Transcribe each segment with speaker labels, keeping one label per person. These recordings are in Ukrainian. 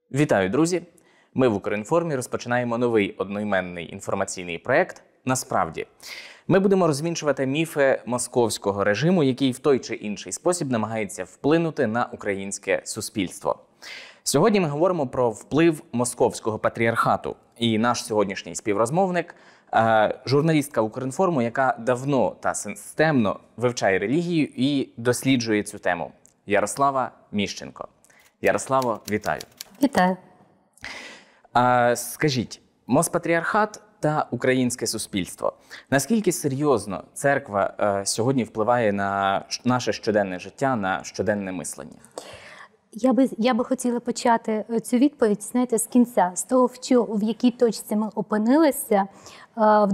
Speaker 1: Вітаю, друзі! Ми в Укрінформі розпочинаємо новий одноіменний інформаційний проєкт «Насправді». Ми будемо розвінчувати міфи московського режиму, який в той чи інший спосіб намагається вплинути на українське суспільство. Сьогодні ми говоримо про вплив московського патріархату. І наш сьогоднішній співрозмовник – журналістка Укрінформу, яка давно та системно вивчає релігію і досліджує цю тему. Ярослава Міщенко. Ярославо, вітаю.
Speaker 2: Вітаю.
Speaker 1: Скажіть, Моспатріархат та українське суспільство. Наскільки серйозно церква сьогодні впливає на наше щоденне життя, на щоденне мислення?
Speaker 2: Я би хотіла почати цю відповідь, знаєте, з кінця, з того, в якій точці ми опинилися в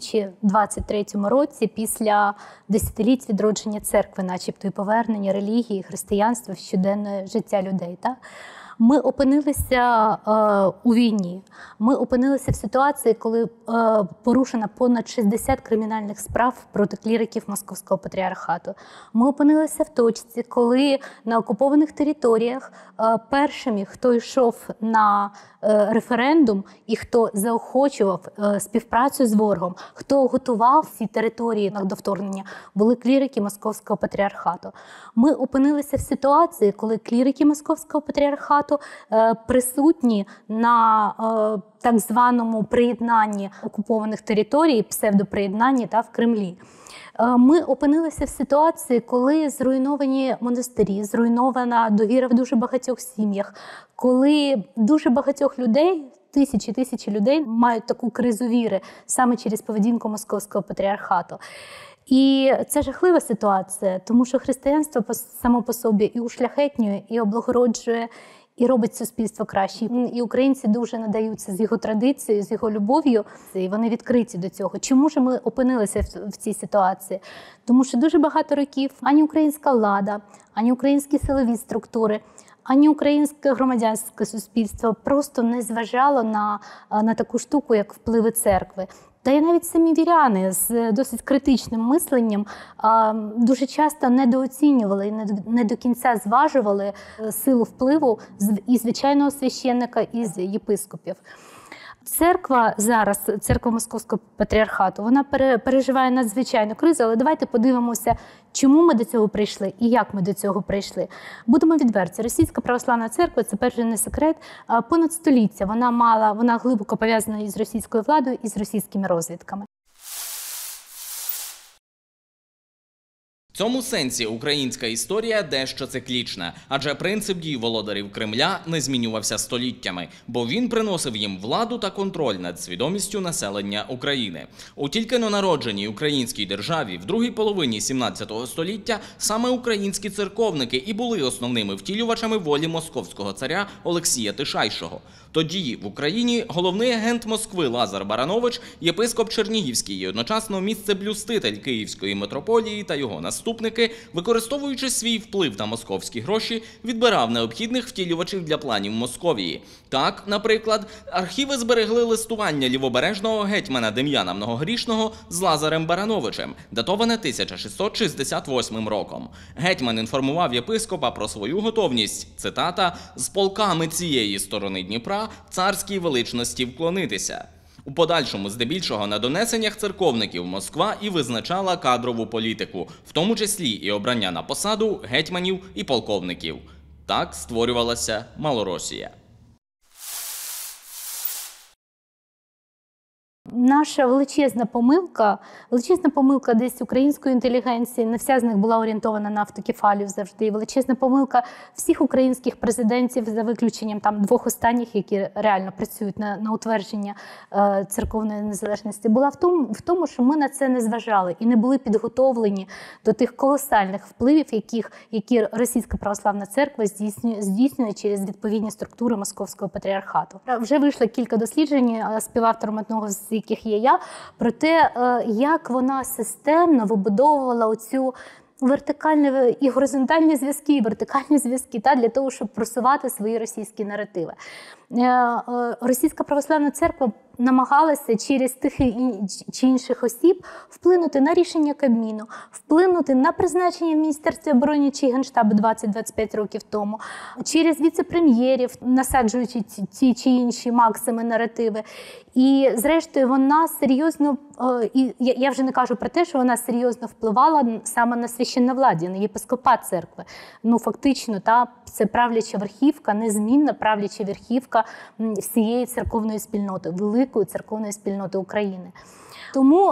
Speaker 2: 2023 році після десятиліть відродження церкви, начебто, і повернення релігії, християнства в щоденне життя людей. Так? Ми опинилися у війні. Ми опинилися в ситуації, коли порушено понад 60 кримінальних справ проти кліриків Московського патріархату. Ми опинилися в точці, коли на окупованих територіях першими, хто йшов на референдум і хто заохочував співпрацю з ворогом, хто готував ці території до вторгнення, були клірики Московського патріархату. Ми опинилися в ситуації, коли клірики Московського патріархату присутні на так званому приєднанні окупованих територій, псевдоприєднанні в Кремлі. Ми опинилися в ситуації, коли зруйновані монастирі, зруйнована довіра в дуже багатьох сім'ях, коли дуже багатьох людей, тисячі людей мають таку кризу віри саме через поведінку Московського патріархату. І це жахлива ситуація, тому що християнство само по собі і ушляхетнює, і облагороджує, і робить суспільство краще. І українці дуже надаються з його традицією, з його любов'ю, і вони відкриті до цього. Чому ж ми опинилися в цій ситуації? Тому що дуже багато років ані українська влада, ані українські силові структури, ані українське громадянське суспільство просто не зважало на таку штуку, як впливи церкви. Та й навіть самі віряни з досить критичним мисленням дуже часто недооцінювали і не до кінця зважували силу впливу і звичайного священника, і з єпископів. Церква зараз, церква Московського патріархату, вона переживає надзвичайну кризу, але давайте подивимося, чому ми до цього прийшли і як ми до цього прийшли. Будемо відверті, Російська православна церква, це перший не секрет, понад століття вона глибоко пов'язана із російською владою і з російськими розвідками.
Speaker 3: В цьому сенсі українська історія дещо циклічна, адже принцип дій володарів Кремля не змінювався століттями, бо він приносив їм владу та контроль над свідомістю населення України. У тільки народженій українській державі в другій половині 17 століття саме українські церковники і були основними втілювачами волі московського царя Олексія Тишайшого. Тоді в Україні головний агент Москви Лазар Баранович, єпископ Чернігівський і одночасно місцеблюститель Київської митрополії та його наступники, використовуючи свій вплив на московські гроші, відбирав необхідних втілювачів для планів Московії. Так, наприклад, архіви зберегли листування лівобережного гетьмана Дем'яна Многогрішного з Лазарем Барановичем, датоване 1668 роком. Гетьман інформував єпископа про свою готовність, цитата, «з полками цієї сторони Дніпра царській величності вклонитися». У подальшому, здебільшого, на донесеннях церковників Москва і визначала кадрову політику, в тому числі і обрання на посаду гетьманів і полковників. Так створювалася Малоросія.
Speaker 2: Наша величезна помилка десь української інтелігенції, не вся з них була орієнтована на автокефалію завжди. І величезна помилка всіх українських президентів, за виключенням двох останніх, які реально працюють на утвердження церковної незалежності, була в тому, що ми на це не зважали і не були підготовлені до тих колосальних впливів, які Російська православна церква здійснює через відповідні структури Московського патріархату. Вже вийшло кілька досліджень, співавтором одного з яких є я, про те, як вона системно вибудовувала оцю вертикальні і горизонтальні зв'язки, і вертикальні зв'язки для того, щоб просувати свої російські наративи. Російська православна церква намагалася через тих чи інших осіб вплинути на рішення Кабміну, вплинути на призначення в Міністерстві оборони чи Генштабу 20-25 років тому, через віце-прем'єрів, насаджуючи ті чи інші максими наративи. І зрештою вона серйозно, і я вже не кажу про те, що вона серйозно впливала саме на священновладдя, на єпископат церкви. Фактично, це правляча верхівка, незмінна правляча верхівка всієї церковної спільноти, великої церковної спільноти України. Тому,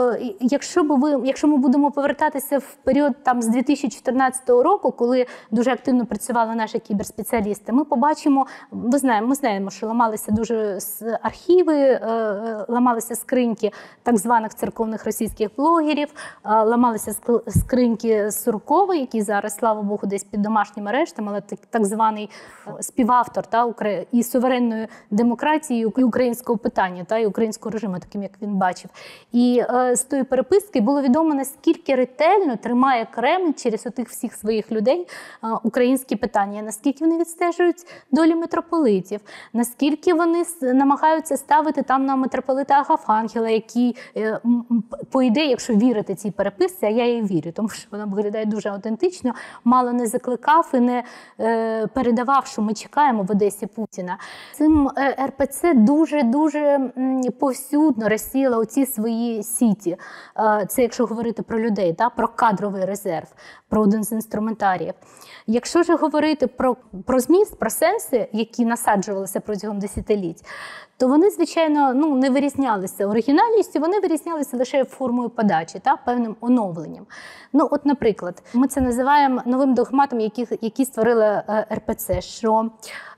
Speaker 2: якщо ми будемо повертатися в період з 2014 року, коли дуже активно працювали наші кіберспеціалісти, ми побачимо, ми знаємо, що ламалися дуже архіви, ламалися скриньки так званих церковних російських блогерів, ламалися скриньки Суркова, який зараз, слава Богу, десь під домашнім арештом, але так званий співавтор і суверенної демократії, і українського питання, і українського режиму, таким, як він бачив. І з тої переписки було відомо, наскільки ретельно тримає Кремль через отих всіх своїх людей українські питання, наскільки вони відстежують долі митрополитів, наскільки вони намагаються ставити там на митрополита Агафангела, який, по ідеї, якщо вірити цій переписці, а я їй вірю, тому що вона виглядає дуже автентично, мало не закликав і не передавав, що ми чекаємо в Одесі Путіна. Цим РПЦ дуже-дуже повсюдно розсіяла оці свої сіті. Це якщо говорити про людей, про кадровий резерв, про один з інструментаріїв. Якщо ж говорити про зміст, про сенси, які насаджувалися протягом десятиліть, то вони, звичайно, не вирізнялися оригінальністю, вони вирізнялися лише формою подачі, певним оновленням. От, наприклад, ми це називаємо новим догматом, який створила РПЦ, що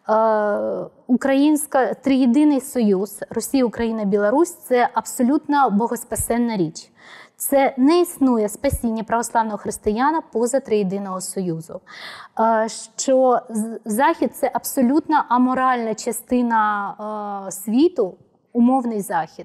Speaker 2: триєдиний союз Росія, Україна, Білорусь – це абсолютно богоспасенна річ. Це не існує спасіння православного християна поза триєдиного союзу. Що Захід – це абсолютно аморальна частина світу, умовний Захід,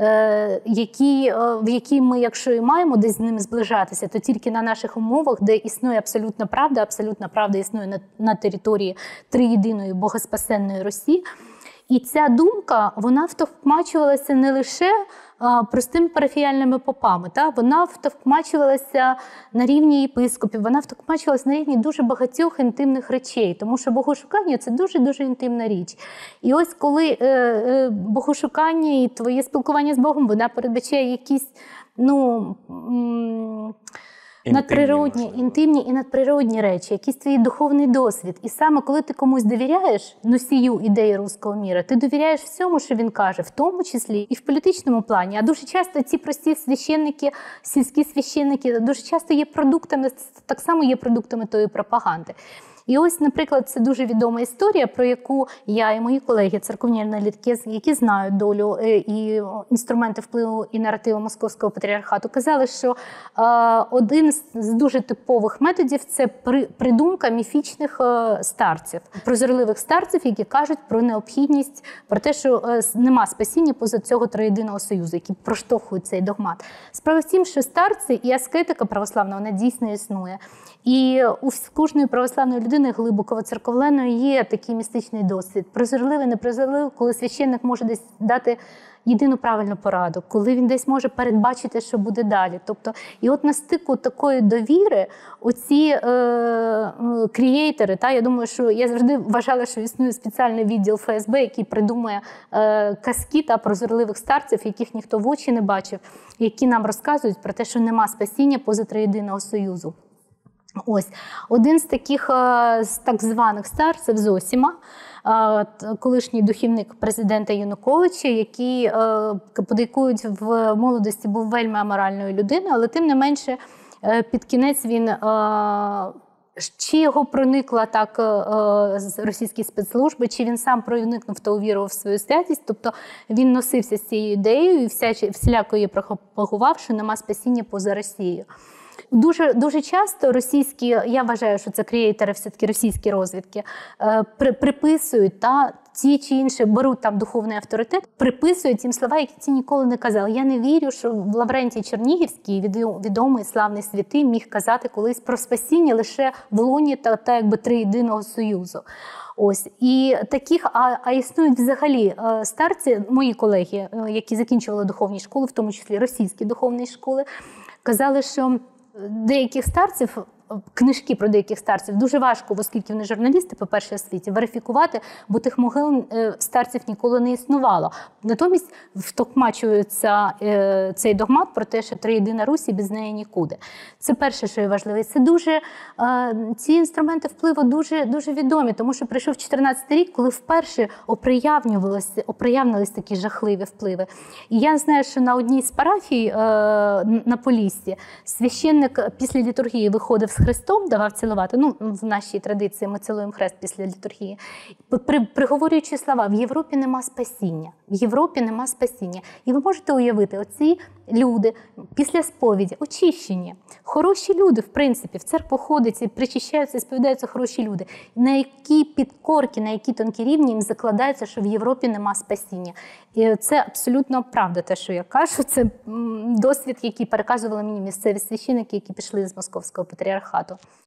Speaker 2: в який ми, якщо і маємо десь з ним зближатися, то тільки на наших умовах, де існує абсолютна правда існує на території триєдиної богоспасенної Росії. І ця думка, вона втовкмачувалася не лише простими парафіяльними попами, вона втовкмачувалася на рівні єпископів, вона втовкмачувалася на рівні дуже багатьох інтимних речей, тому що богошукання – це дуже-дуже інтимна річ. І ось коли богошукання і твоє спілкування з Богом, вона передбачає якісь, надприродні, інтимні і надприродні речі, якийсь твій духовний досвід. І саме коли ти комусь довіряєш, носію ідеї руського міра, ти довіряєш всьому, що він каже, в тому числі і в політичному плані. А дуже часто ці прості священники, сільські священники, дуже часто є продуктами, так само є продуктами тої пропаганди. І ось, наприклад, це дуже відома історія, про яку я і мої колеги, церковні аналітики, які знають долю і інструменти впливу і наративу Московського патріархату, казали, що один з дуже типових методів – це придумка міфічних старців, прозорливих старців, які кажуть про необхідність, про те, що нема спасіння поза цього триєдиного союзу, які проштовхують цей догмат. Справа в тім, що старці і аскетика православна, вона дійсно існує. І у кожної православної людини глибоко церковленої є такий містичний досвід. Прозорливий, непрозорливий, коли священник може десь дати єдину правильну пораду, коли він десь може передбачити, що буде далі. Тобто, і от на стику такої довіри оці крієйтери, я думаю, що я завжди вважала, що існує спеціальний відділ ФСБ, який придумує казки прозорливих старців, яких ніхто в очі не бачив, які нам розказують про те, що нема спасіння поза триєдиного союзу. Ось. Один з таких так званих старців Зосіма, колишній духівник президента Януковича, який, подейкують, в молодості був вельми аморальною людиною, але тим не менше під кінець він, чи його проникла так російські спецслужби, чи він сам проникнув та увірував в свою святість, тобто він носився з цією ідеєю і всіляко її пропагував, що нема спасіння поза Росією. Дуже часто російські, я вважаю, що це креатори, все-таки російські розвідки, приписують ті чи інші, беруть там духовний авторитет, приписують їм слова, які ці ніколи не казали. Я не вірю, що Лаврентій Чернігівський, відомий славний святий, міг казати колись про спасіння лише в лоні та якби Триєдиного Союзу. Ось. І таких, існують взагалі старці, мої колеги, які закінчували духовні школи, в тому числі російські духовні школи, казали, що деяких старців, книжки про деяких старців дуже важко, оскільки вони журналісти, по-перше, в світі, верифікувати, бо тих могил старців ніколи не існувало. Натомість втокмачується цей догмат про те, що Триєдина Русь і без неї нікуди. Це перше, що є важливе. Це ці інструменти впливу дуже відомі, тому що прийшов 14-й рік, коли вперше оприявнились такі жахливі впливи. І я знаю, що на одній з парафій на Поліссі священник після літургії виходив з хрестом, давав цілувати. Ну, в нашій традиції ми цілуємо хрест після літургії. Приговорюючи слова, в Європі нема спасіння. В Європі нема спасіння. І ви можете уявити, оці люди після сповіді, очищені, хороші люди, в принципі, в церкву ходять, і причащаються, і сповідаються хороші люди. На які підкорки, на які тонкі рівні їм закладається, що в Європі нема спасіння. І це абсолютно правда, те, що я кажу. Це досвід, який переказували мені місцеві священники, які пішли з Московського патріархату.